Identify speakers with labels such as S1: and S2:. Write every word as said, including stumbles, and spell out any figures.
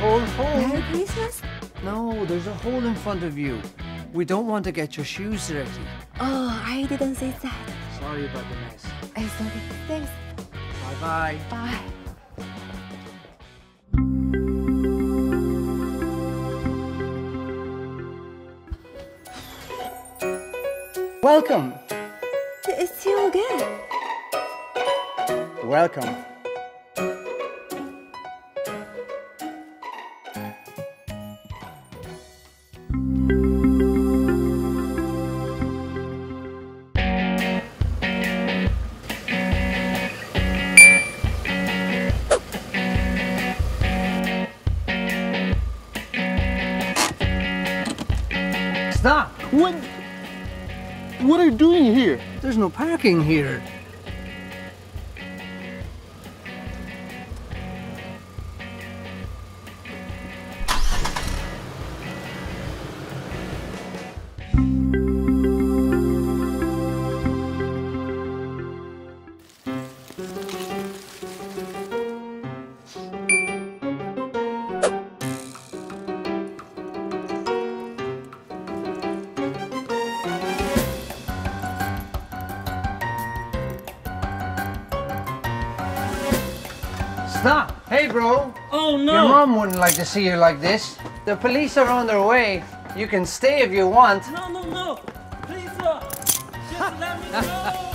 S1: hole, hole.
S2: Merry Christmas?
S1: No, there's a hole in front of you. We don't want to get your shoes dirty.
S2: Oh, I didn't see that.
S1: Sorry about the mess.
S2: It's okay. Thanks.
S1: Bye-bye.
S2: Bye.
S1: Welcome.
S2: It's you again.
S1: Welcome. Stop!
S3: What? What are you doing here?
S1: There's no parking here. Stop! Hey, bro.
S3: Oh no!
S1: Your mom wouldn't like to see you like this. The police are on their way. You can stay if you want.
S3: No, no, no! Please, sir! Just let me go!